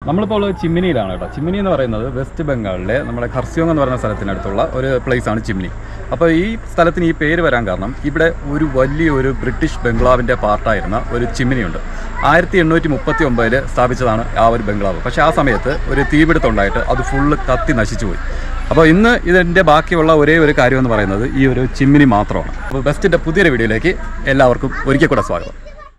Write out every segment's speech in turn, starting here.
നമ്മളിപ്പോൾ ചിമ്മിനിയിലാണ് കേട്ടോ. ചിമ്മിനി എന്ന് പറയുന്നത് വെസ്റ്റ് ബംഗാളിലെ നമ്മുടെ ഖർസിയോങ് എന്ന് പറയുന്ന സ്ഥലത്തിനടുത്തുള്ള ഒരു പ്ലേസാണ് ചിമ്നി. അപ്പോൾ ഈ സ്ഥലത്തിന് ഈ പേര് വരാൻ കാരണം ഇവിടെ ഒരു വലിയൊരു ബ്രിട്ടീഷ് ബംഗ്ലാവിൻ്റെ പാർട്ടായിരുന്ന ഒരു ചിമ്മിനിയുണ്ട്. 1839 സ്ഥാപിച്ചതാണ് ആ ഒരു ബംഗ്ലാവ്. പക്ഷേ ആ സമയത്ത് ഒരു തീപിടുത്തമുണ്ടായിട്ട് അത് ഫുള്ള് കത്തി നശിച്ചുപോയി. അപ്പോൾ ഇന്ന് ഇതിൻ്റെ ബാക്കിയുള്ള ഒരേ ഒരു കാര്യം എന്ന് പറയുന്നത് ഈ ഒരു ചിമ്മിനി മാത്രമാണ്. അപ്പോൾ ബെസ്റ്റിൻ്റെ പുതിയൊരു വീഡിയോയിലേക്ക് എല്ലാവർക്കും ഒരിക്കൽ കൂടെ സ്വാഗതം.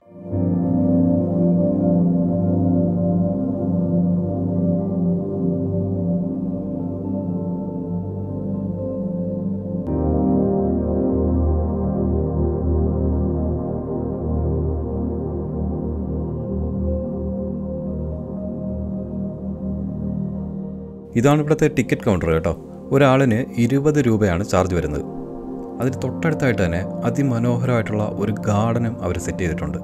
ഇതാണ് ഇവിടുത്തെ ടിക്കറ്റ് കൗണ്ടർ കേട്ടോ. ഒരാളിന് 20 രൂപയാണ് ചാർജ് വരുന്നത്. അതിന് തൊട്ടടുത്തായിട്ട് തന്നെ അതിമനോഹരമായിട്ടുള്ള ഒരു ഗാർഡനും അവർ സെറ്റ് ചെയ്തിട്ടുണ്ട്.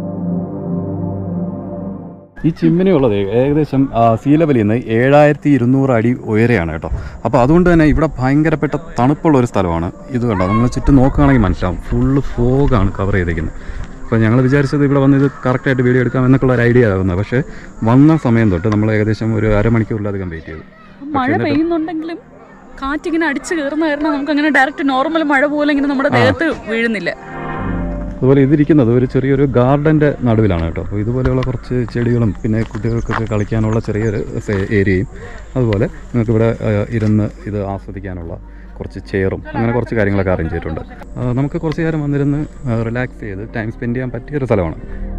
ഈ ചിമ്മിനി ഉള്ളത് ഏകദേശം സീ ലെവലിൽ നിന്ന് 7200 അടി ഉയരെയാണ് കേട്ടോ. അപ്പോൾ അതുകൊണ്ട് തന്നെ ഇവിടെ ഭയങ്കരപ്പെട്ട തണുപ്പുള്ള ഒരു സ്ഥലമാണ്. ഇത് കണ്ടോ, നമ്മൾ ചുറ്റും നോക്കുകയാണെങ്കിൽ മനസ്സിലാവും, ഫുള്ള് ഫോഗാണ് കവർ ചെയ്തിരിക്കുന്നത്. അപ്പോൾ ഞങ്ങൾ വിചാരിച്ചത് ഇവിടെ വന്ന് ഇത് കറക്റ്റായിട്ട് വീഡിയോ എടുക്കാം എന്നൊക്കെയുള്ള ഒരു ഐഡിയ ആകുന്നത്. പക്ഷേ വന്ന സമയം തൊട്ട് നമ്മൾ ഏകദേശം ഒരു അരമണിക്കൂറിലധികം വെയിറ്റ് ചെയ്തു. മഴ പെയ്യുന്നുണ്ടെങ്കിലും കാറ്റിങ്ങനെ അടിച്ചു കയറുന്ന കാരണം നമുക്ക് അങ്ങനെ ഡയറക്റ്റ് നോർമൽ മഴ പോലെ ഇങ്ങനെ നമ്മുടെ ദേഹത്ത് വീഴുന്നില്ല. അതുപോലെ ഇതിരിക്കുന്നത് ഒരു ചെറിയൊരു ഗാർഡൻ്റെ നടുവിലാണ് കേട്ടോ. അപ്പോൾ ഇതുപോലെയുള്ള കുറച്ച് ചെടികളും പിന്നെ കുട്ടികൾക്കൊക്കെ കളിക്കാനുള്ള ചെറിയൊരു ഏരിയയും അതുപോലെ നിങ്ങൾക്കിവിടെ ഇരുന്ന് ഇത് ആസ്വദിക്കാനുള്ള കുറച്ച് ചെയറും അങ്ങനെ കുറച്ച് കാര്യങ്ങളൊക്കെ അറേഞ്ച് ചെയ്തിട്ടുണ്ട്. നമുക്ക് കുറച്ച് നേരം വന്നിരുന്ന് റിലാക്സ് ചെയ്ത് ടൈം സ്പെൻഡ് ചെയ്യാൻ പറ്റിയൊരു സ്ഥലമാണ്.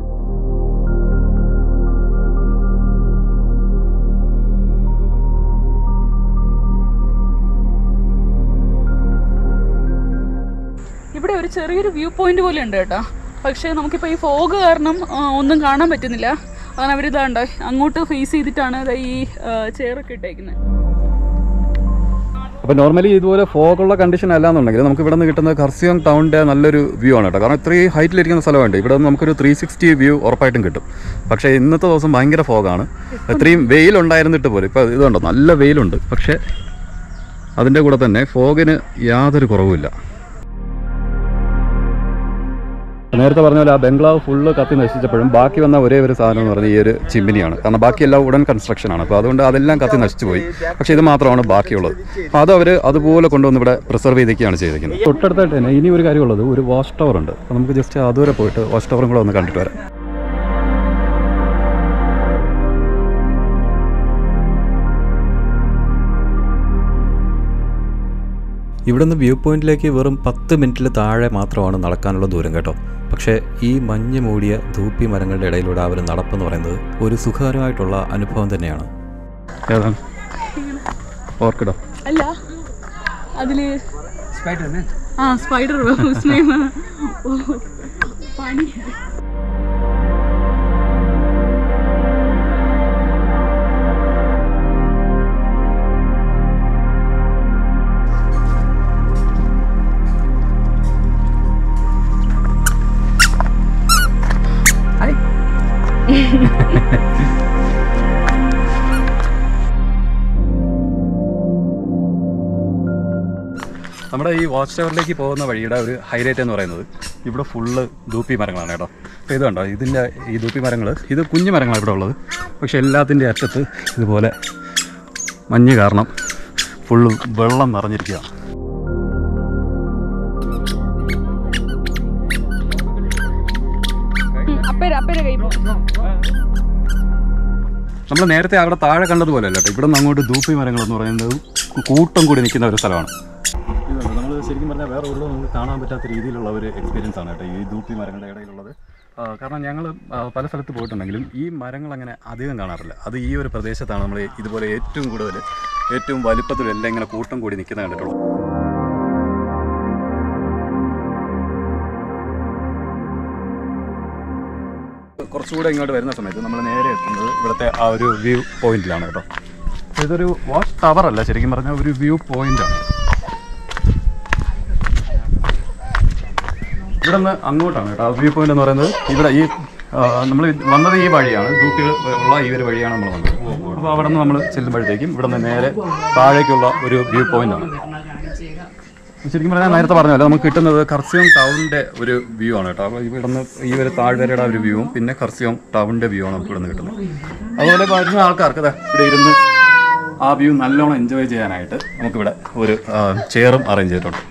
ഇവിടെ ഒരു ചെറിയൊരു വ്യൂ പോയിന്റ് പോലെ ഉണ്ട് കേട്ടോ. പക്ഷേ നമുക്കിപ്പോൾ ഈ ഫോഗ് കാരണം ഒന്നും കാണാൻ പറ്റുന്നില്ല. അങ്ങനെ അവരിതാണ്ടോ അങ്ങോട്ട് ഫേസ് ചെയ്തിട്ടാണ് ഈ ചെയറൊക്കെ ഇട്ടേക്കുന്നത്. അപ്പോൾ നോർമലി ഇതുപോലെ ഫോഗുള്ള കണ്ടീഷൻ അല്ലാന്നുണ്ടെങ്കിൽ നമുക്ക് ഇവിടെ നിന്ന് കിട്ടുന്നത് ഖർസിയോങ് ടൗണിൻ്റെ നല്ലൊരു വ്യൂ ആണ് കേട്ടോ. കാരണം ഇത്രയും ഹൈറ്റിലിരിക്കുന്ന സ്ഥലമുണ്ട്. ഇവിടെ നിന്ന് നമുക്കൊരു 360 വ്യൂ ഉറപ്പായിട്ടും കിട്ടും. പക്ഷേ ഇന്നത്തെ ദിവസം ഭയങ്കര ഫോഗാണ്. ഇത്രയും വെയിലുണ്ടായിരുന്നിട്ട് പോലും ഇപ്പോൾ ഇതുണ്ടോ നല്ല വെയിലുണ്ട്. പക്ഷേ അതിൻ്റെ കൂടെ തന്നെ ഫോഗിന് യാതൊരു കുറവുമില്ല. നേരത്തെ പറഞ്ഞ പോലെ ആ ബംഗ്ലാവ് ഫുള്ള് കത്തി നശിച്ചപ്പോഴും ബാക്കി വന്ന ഒരേ ഒരു സാധനം എന്ന് പറഞ്ഞാൽ ഈ ഒരു ചിമ്മിനിയാണ്. കാരണം ബാക്കിയെല്ലാം ഉടൻ കൺസ്ട്രക്ഷനാണ്. അപ്പോൾ അതുകൊണ്ട് അതെല്ലാം കത്തി നശിച്ചു പോയി. പക്ഷേ ഇത് മാത്രമാണ് ബാക്കിയുള്ളത്. അപ്പോൾ അത് അവർ അതുപോലെ കൊണ്ടുവന്ന് ഇവിടെ പ്രിസർവ് ചെയ്തൊക്കെയാണ് ചെയ്തിരിക്കുന്നത്. തൊട്ടടുത്തായിട്ട് തന്നെ ഇനി ഒരു കാര്യമുള്ളത് ഒരു വാച്ച് ടവർ ഉണ്ട്. അപ്പോൾ നമുക്ക് ജസ്റ്റ് അതുവരെ പോയിട്ട് വാച്ച് ടവറും കൂടെ ഒന്ന് കണ്ടിട്ട് വരാം. ഇവിടെ നിന്ന് വ്യൂ പോയിന്റിലേക്ക് വെറും 10 മിനിറ്റിൽ താഴെ മാത്രമാണ് നടക്കാനുള്ള ദൂരം കേട്ടോ. പക്ഷേ ഈ മഞ്ഞ് മൂടിയ ധൂപ്പി മരങ്ങളുടെ ഇടയിലൂടെ അവർ നടപ്പെന്ന് പറയുന്നത് ഒരു സുഖകരമായിട്ടുള്ള അനുഭവം തന്നെയാണ്. ഏതാണ് ഓർക്കിഡോ? അല്ല, അതില് സ്പൈഡർ പണി. നമ്മുടെ ഈ വാച്ച് ടവറിലേക്ക് പോകുന്ന വഴിയുടെ ഒരു ഹൈലൈറ്റ് എന്ന് പറയുന്നത് ഇവിടെ ഫുള്ള് ധൂപ്പി മരങ്ങളാണ് കേട്ടോ. അപ്പോൾ ഇത് കണ്ടോ, ഇതിൻ്റെ ഈ ധൂപ്പി മരങ്ങൾ ഇത് കുഞ്ഞു മരങ്ങളാണ് ഇവിടെ ഉള്ളത്. പക്ഷേ എല്ലാത്തിൻ്റെ അറ്റത്ത് ഇതുപോലെ മഞ്ഞ് കാരണം ഫുള്ള് വെള്ളം നിറഞ്ഞിരിക്കുകയാണ്. നമ്മൾ നേരത്തെ അവിടെ താഴെ കണ്ടതുപോലെ അല്ല കേട്ടോ. ഇവിടെ നിന്ന് അങ്ങോട്ട് ധൂപ്പി മരങ്ങളെന്ന് പറയുന്നത് കൂട്ടം കൂടി നിൽക്കുന്ന ഒരു സ്ഥലമാണ്. ഇതുണ്ട്, നമ്മൾ ശരിക്കും പറഞ്ഞാൽ വേറെ എവിടെ നമുക്ക് കാണാൻ പറ്റാത്ത രീതിയിലുള്ള ഒരു എക്സ്പീരിയൻസ് ആണ് കേട്ടോ ഈ ധൂപ്പി മരങ്ങളുടെ ഇടയിലുള്ളത്. കാരണം ഞങ്ങൾ പല സ്ഥലത്ത് പോയിട്ടുണ്ടെങ്കിലും ഈ മരങ്ങൾ അങ്ങനെ അധികം കാണാറില്ല. അത് ഈ ഒരു പ്രദേശത്താണ് നമ്മൾ ഇതുപോലെ ഏറ്റവും കൂടുതൽ ഏറ്റവും വലുപ്പത്തിലും എല്ലാം ഇങ്ങനെ കൂട്ടം കൂടി നിൽക്കുന്നത് കണ്ടിട്ടുള്ളൂ. കുറച്ചുകൂടെ ഇങ്ങോട്ട് വരുന്ന സമയത്ത് നമ്മൾ നേരെ എത്തുന്നത് ഇവിടുത്തെ ആ ഒരു വ്യൂ പോയിന്റിലാണ് കേട്ടോ. ഇതൊരു വാച്ച് ടവർ അല്ല, ശരിക്കും പറഞ്ഞാൽ ഒരു വ്യൂ പോയിന്റാണ്. ഇവിടെ നിന്ന് അങ്ങോട്ടാണ് കേട്ടോ വ്യൂ പോയിന്റ് എന്ന് പറയുന്നത്. ഇവിടെ ഈ നമ്മൾ വന്നത് ഈ വഴിയാണ്, ധൂപ്പികൾ ഉള്ള ഈ ഒരു വഴിയാണ് നമ്മൾ വന്നത്. അപ്പോൾ അവിടെ നിന്ന് നമ്മൾ ചെല്ലുമ്പോഴത്തേക്കും ഇവിടെ നിന്ന് നേരെ താഴേക്കുള്ള ഒരു വ്യൂ പോയിന്റാണ്. ശരിക്കും പറഞ്ഞാൽ നേരത്തെ പറഞ്ഞല്ലോ നമുക്ക് കിട്ടുന്നത് കർസിയോങ് ടൗണിൻ്റെ ഒരു വ്യൂ ആണ് കേട്ടോ. അപ്പോൾ ഇവിടെ നിന്ന് ഈ ഒരു താഴ്വരയുടെ ഒരു വ്യൂവും പിന്നെ കർസിയോങ് ടൗണിൻ്റെ വ്യൂ ആണ് നമുക്ക് ഇവിടെ നിന്ന് കിട്ടുന്നത്. അതുപോലെ വരുന്ന ആൾക്കാർക്ക് ഇവിടെ ഇരുന്ന് ആ വ്യൂ നല്ലോണം എൻജോയ് ചെയ്യാനായിട്ട് നമുക്കിവിടെ ഒരു ചെയറും അറേഞ്ച് ചെയ്തിട്ടുണ്ട്.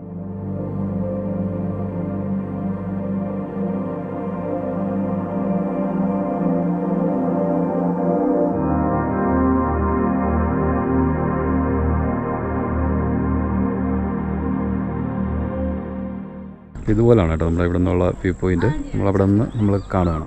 ഇതുപോലെയാണ് കേട്ടോ നമ്മുടെ ഇവിടെ നിന്നുള്ള വ്യൂ പോയിന്റ്. നമ്മളവിടെ നിന്ന് നമ്മൾ കാണുകയാണ്.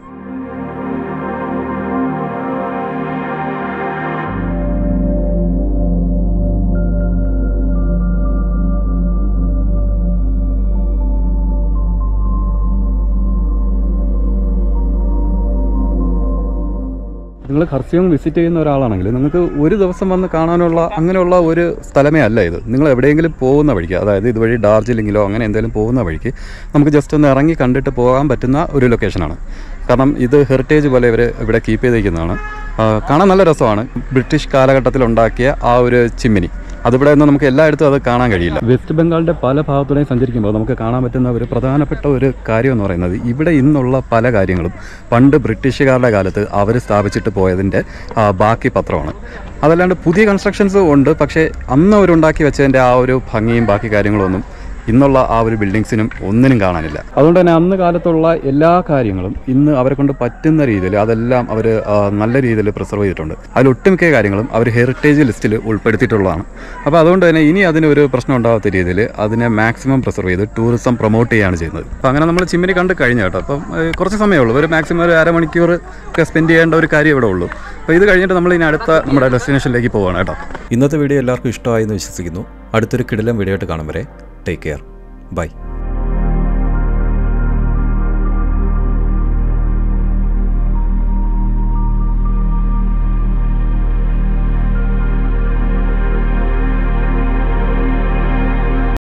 നിങ്ങൾ കർസിയോങ് വിസിറ്റ് ചെയ്യുന്ന ഒരാളാണെങ്കിൽ നിങ്ങൾക്ക് ഒരു ദിവസം വന്ന് കാണാനുള്ള അങ്ങനെയുള്ള ഒരു സ്ഥലമേ അല്ല ഇത്. നിങ്ങൾ എവിടെയെങ്കിലും പോകുന്ന വഴിക്ക്, അതായത് ഇതുവഴി ഡാർജിലിങ്ങിലോ അങ്ങനെ എന്തെങ്കിലും പോകുന്ന വഴിക്ക് നമുക്ക് ജസ്റ്റ് ഒന്ന് ഇറങ്ങി കണ്ടിട്ട് പോകാൻ പറ്റുന്ന ഒരു ലൊക്കേഷനാണ്. കാരണം ഇത് ഹെറിറ്റേജ് പോലെ ഇവർ ഇവിടെ കീപ്പ് ചെയ്തിരിക്കുന്നതാണ്. കാണാൻ നല്ല രസമാണ്. ബ്രിട്ടീഷ് കാലഘട്ടത്തിൽ ഉണ്ടാക്കിയ ആ ഒരു ചിമ്മിനി അതിവിടെ നിന്ന് നമുക്ക് എല്ലായിടത്തും അത് കാണാൻ കഴിയില്ല. വെസ്റ്റ് ബംഗാളിൻ്റെ പല ഭാഗത്തുടെയും സഞ്ചരിക്കുമ്പോൾ നമുക്ക് കാണാൻ പറ്റുന്ന ഒരു പ്രധാനപ്പെട്ട ഒരു കാര്യം എന്ന് പറയുന്നത് ഇവിടെ ഇന്നുള്ള പല കാര്യങ്ങളും പണ്ട് ബ്രിട്ടീഷുകാരുടെ കാലത്ത് അവർ സ്ഥാപിച്ചിട്ട് പോയതിൻ്റെ ബാക്കി പത്രമാണ്. അതല്ലാണ്ട് പുതിയ കൺസ്ട്രക്ഷൻസും ഉണ്ട്, പക്ഷേ അന്ന് അവരുണ്ടാക്കി വെച്ചതിൻ്റെ ആ ഒരു ഭംഗിയും ബാക്കി കാര്യങ്ങളൊന്നും ഇന്നുള്ള ആ ഒരു ബിൽഡിങ്സിനും ഒന്നിനും കാണാനില്ല. അതുകൊണ്ട് തന്നെ അന്ന് കാലത്തുള്ള എല്ലാ കാര്യങ്ങളും ഇന്ന് അവരെ കൊണ്ട് പറ്റുന്ന രീതിയിൽ അതെല്ലാം അവർ നല്ല രീതിയിൽ പ്രിസർവ് ചെയ്തിട്ടുണ്ട്. അതിലൊട്ടുമിക്ക കാര്യങ്ങളും അവർ ഹെറിറ്റേജ് ലിസ്റ്റിൽ ഉൾപ്പെടുത്തിയിട്ടുള്ളതാണ്. അപ്പോൾ അതുകൊണ്ട് തന്നെ ഇനി അതിനൊരു പ്രശ്നം ഉണ്ടാകാത്ത രീതിയിൽ അതിനെ മാക്സിമം പ്രിസർവ് ചെയ്ത് ടൂറിസം പ്രൊമോട്ട് ചെയ്യുകയാണ് ചെയ്യുന്നത്. അപ്പോൾ അങ്ങനെ നമ്മൾ ചിമ്മിനി കണ്ട് കഴിഞ്ഞു കേട്ടോ. അപ്പം കുറച്ച് സമയമേ ഉള്ളൂ, ഒരു മാക്സിമം ഒരു അരമണിക്കൂർ ഒക്കെ സ്പെൻഡ് ചെയ്യേണ്ട ഒരു കാര്യം ഇവിടെ ഉള്ളൂ. അപ്പോൾ ഇത് കഴിഞ്ഞിട്ട് നമ്മൾ ഇനി അടുത്ത നമ്മുടെ ഡെസ്റ്റിനേഷനിലേക്ക് പോവുകയാണ് കേട്ടോ. ഇന്നത്തെ വീഡിയോ എല്ലാവർക്കും ഇഷ്ടമായി എന്ന് വിശ്വസിക്കുന്നു. അടുത്തൊരു കിടിലം വീഡിയോ ആയിട്ട് കാണും വരെ ടേക്ക് കെയർ. ബൈ.